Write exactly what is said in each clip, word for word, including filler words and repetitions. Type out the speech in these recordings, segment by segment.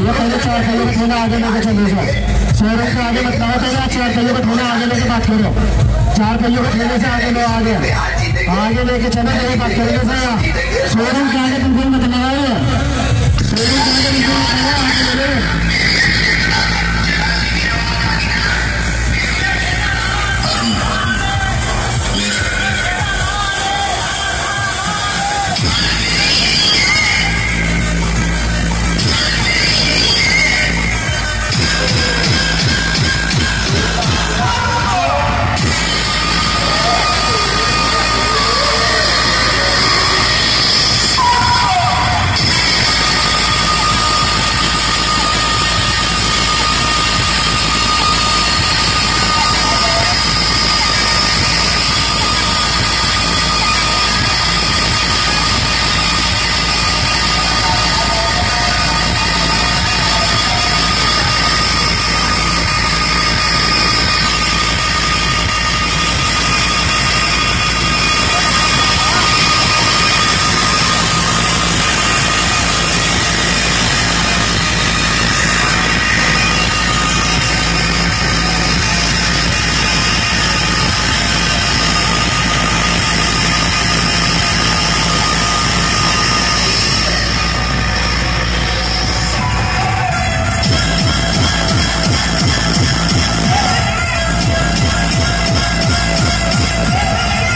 ये पहले चार पहियों को थोड़ा आगे लेके चलो सर। शोरूम से आगे मत लाओ पहले, चार पहियों को थोड़ा आगे लेके बात करो। चार पहियों को ठेले से आगे लो, आगे आगे लेके चलो, यही बात करेंगे सर। शोरूम के आगे बिल्कुल मत लगाओ, शोरूम के आगे बिल्कुल मत लगाओ, आगे ले लो।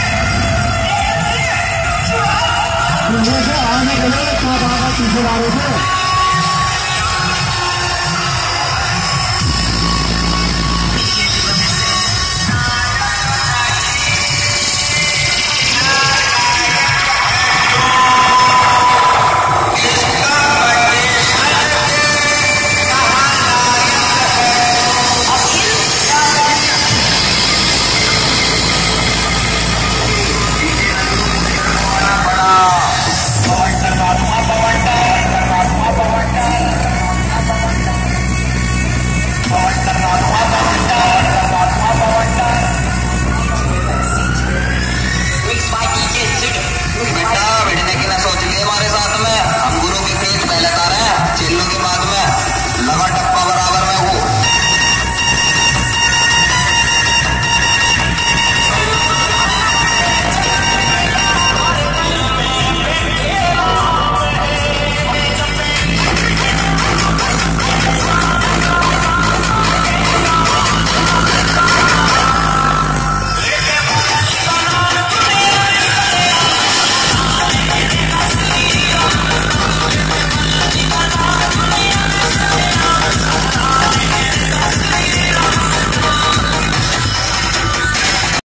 आने के लिए